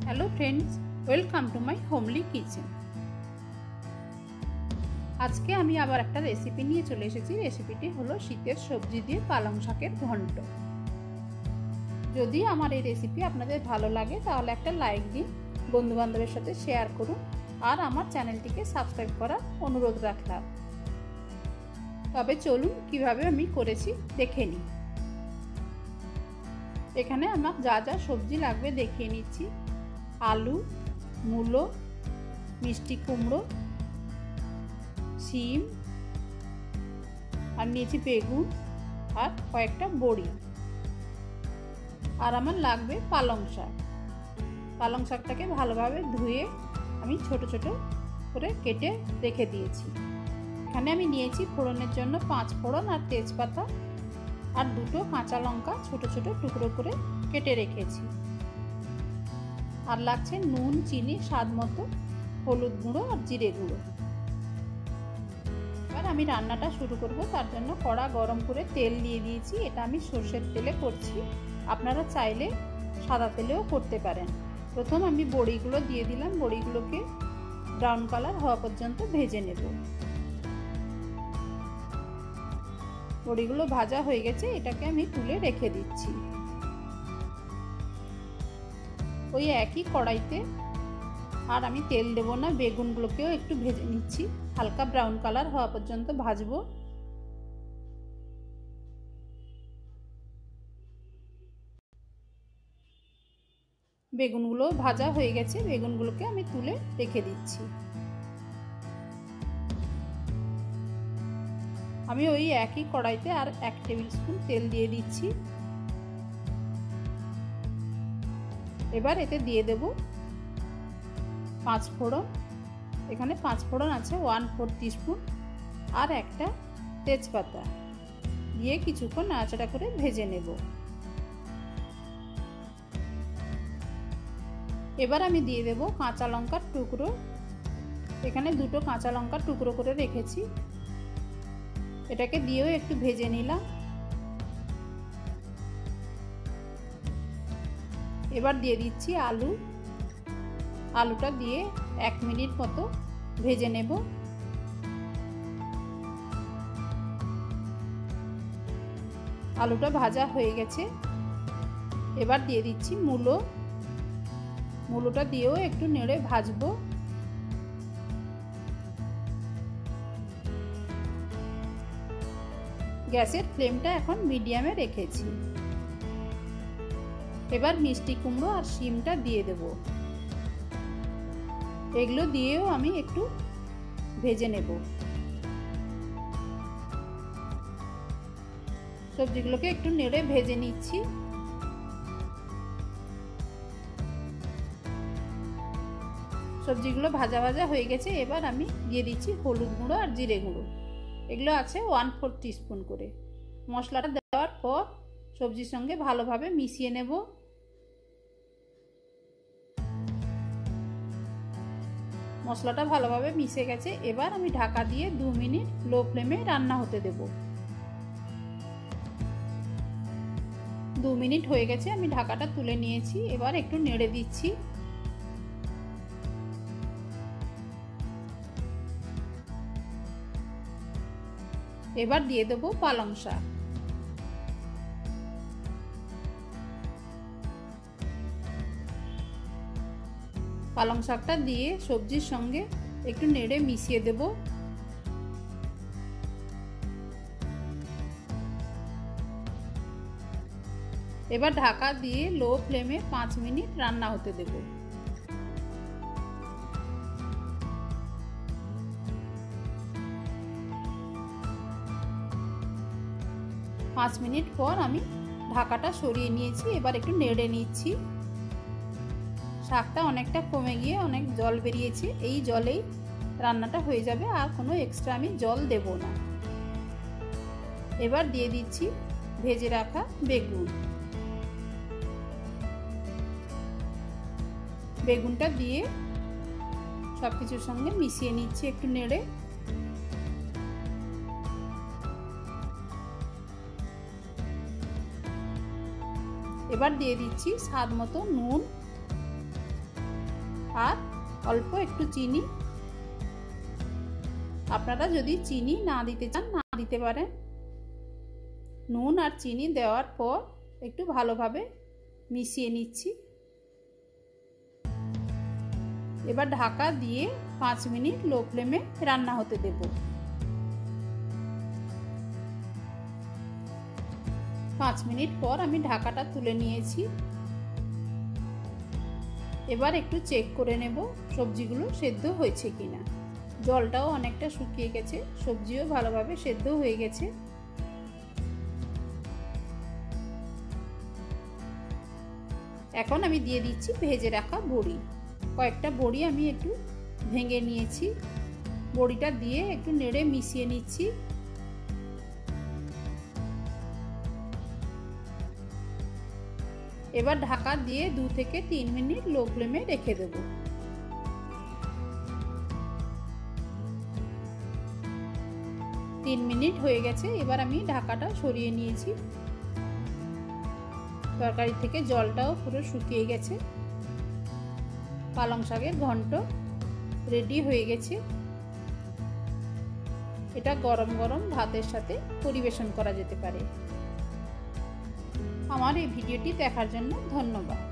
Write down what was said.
Hello friends, welcome to my homely kitchen. আজকে আমি আবার একটা রেসিপি নিয়ে চলে এসেছি। রেসিপিটি হলো শীতের সবজি দিয়ে পালং শাকের ঘন্ট। যদি আমার এই রেসিপি আপনাদের ভালো লাগে তাহলে একটা লাইক দিন, বন্ধুবান্ধবের সাথে শেয়ার করুন আর আমার চ্যানেলটিকে সাবস্ক্রাইব করার অনুরোধ রাখলাম। তবে চলুন কিভাবে আমি করেছি দেখে নিই। এখানে আমার যা যা সবজি লাগবে দেখিয়ে নিচ্ছি। আলু, মূলো, মিষ্টি কুমড়ো, শিম, আর নিয়েছি বেগুন আর কয়েকটা বড়ি। আর আমার লাগবে পালং শাক। পালং শাকটাকে ভালোভাবে ধুয়ে আমি ছোট ছোট করে কেটে রেখে দিয়েছি। এখানে আমি নিয়েছি ফোড়নের জন্য 5 ফোড়ন আর তেজপাতা আর 2টো কাঁচা লঙ্কা ছোট ছোট টুকরো করে কেটে রেখেছি। আর লাগছে নুন, চিনি স্বাদ মতো, হলুদ গুঁড়ো আর জিরে গুঁড়ো। এবার আমি রান্নাটা শুরু করব। তার জন্য কড়া গরম করে তেল দিয়ে দিয়েছি। এটা আমি সর্ষের তেলে করছি, আপনারা চাইলে সাদা তেলেও করতে পারেন। প্রথম আমি বড়িগুলো দিয়ে দিলাম। বড়িগুলোকে ব্রাউন কালার হওয়া পর্যন্ত ভেজে নেব। বড়িগুলো ভাজা হয়ে গেছে, এটাকে আমি তুলে রেখে দিচ্ছি। ওই একই কড়াইতে আর আমি তেল দেব না, বেগুনগুলোকেও একটু ভেজে নিচ্ছি। হালকা ব্রাউন কালার হওয়া পর্যন্ত ভাজবো। বেগুনগুলো ভাজা হয়ে গেছে, বেগুনগুলোকে আমি তুলে রেখে দিচ্ছি। আমি ওই একই কড়াইতে আর 1 টেবিল স্পুন তেল দিয়ে দিচ্ছি। এবার এতে দিয়ে দেব 5 ফোড়ন। এখানে 5 ফোড়ন আছে 1/4 টিস্পুন আর একটা তেজপাতা দিয়ে কিছুক্ষণ নাড়াচাড়া করে ভেজে নেব। এবার আমি দিয়ে দেব কাঁচা লঙ্কার টুকরো। এখানে 2টো কাঁচা লঙ্কার টুকরো করে রেখেছি, এটাকে দিয়েও একটু ভেজে নিলাম। এবার দিয়ে দিচ্ছি আলু। আলুটা দিয়ে 1 মিনিট মতো ভেজে নেব। আলুটা ভাজা হয়ে গেছে। এবার দিয়ে দিচ্ছি মূলো। মূলোটা দিয়েও একটু নেড়ে ভাজবো। গ্যাসের ফ্লেমটা এখন মিডিয়ামে রেখেছি। এবার মিষ্টি কুমড়ো আর শিমটা দিয়ে দেব। এগুলো দিয়েও আমি একটু ভেজে নেব। সবজিগুলোকে একটু নেড়ে ভেজে নিচ্ছি। সবজিগুলো ভাজা ভাজা হয়ে গেছে। এবার আমি দিয়ে দিচ্ছি হলুদ গুঁড়ো আর জিরে গুঁড়ো। এগুলো আছে 1/4 টিস্পুন করে। মশলাটা দেওয়ার পর সবজির সঙ্গে ভালোভাবে মিশিয়ে নেব। মশলাটা ভালোভাবে মিশে গেছে। এবার আমি ঢাকা দিয়ে 2 মিনিট লো ফ্লেমে রান্না হতে দেব। 2 মিনিট হয়ে গেছে, আমি ঢাকাটা তুলে নিয়েছি। এবার একটু নেড়ে দিচ্ছি। এবার দিয়ে দেব পালং শাক। পালং শাকটা দিয়ে সবজির সঙ্গে একটু নেড়ে মিশিয়ে দেব। এবার ঢাকা দিয়ে লো ফ্লেমে 5 মিনিট রান্না হতে দেব। 5 মিনিট পর আমি ঢাকাটা সরিয়ে নিয়েছি। এবার একটু নেড়ে নিচ্ছি। শাকটা অনেকটা কমে গিয়ে অনেক জল বেরিয়েছে। এই জলেই রান্নাটা হয়ে যাবে, আর কোনো এক্সট্রা আমি জল দেব না। এবার দিয়ে দিচ্ছি ভেজে রাখা বেগুন। বেগুনটা দিয়ে সবকিছুর সঙ্গে মিশিয়ে নিচ্ছি একটু নেড়ে। এবার দিয়ে দিচ্ছি স্বাদ মতো নুন আর অল্প একটু চিনি। আপনারা যদি চিনি না দিতে চান না দিতে পারেন। নুন আর চিনি দেওয়ার পর একটু ভালোভাবে মিশিয়ে নিচ্ছি। এবার ঢাকা দিয়ে 5 মিনিট লো ফ্লেমে রান্না হতে দেব। 5 মিনিট পর আমি ঢাকাটা তুলে নিয়েছি। এবার একটু চেক করে নেব সবজিগুলো সেদ্ধ হয়েছে কিনা। জলটাও অনেকটা শুকিয়ে গেছে, সবজিও ভালোভাবে সেদ্ধ হয়ে গেছে। এখন আমি দিয়ে দিচ্ছি ভেজে রাখা বড়ি। কয়েকটা বড়ি আমি একটু ভেঙে নিয়েছি। বড়িটা দিয়ে একটু নেড়ে মিশিয়ে নিচ্ছি। এবার ঢাকা দিয়ে 2 থেকে 3 মিনিট লো ফ্লেমে রেখে দেব। তিন মিনিট হয়ে গেছে। এবার আমি ঢাকাটা সরিয়ে নিয়েছি। তরকারি থেকে জলটাও পুরো শুকিয়ে গেছে। পালং শাকের ঘন্ট রেডি হয়ে গেছে। এটা গরম গরম ভাতের সাথে পরিবেশন করা যেতে পারে। আমার এই ভিডিওটি দেখার জন্য ধন্যবাদ।